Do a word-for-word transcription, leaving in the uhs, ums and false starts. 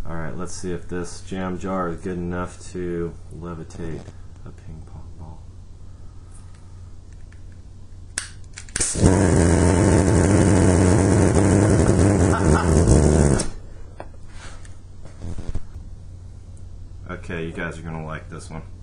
Alright, let's see if this jam jar is good enough to levitate a ping pong ball. Okay, you guys are going to like this one.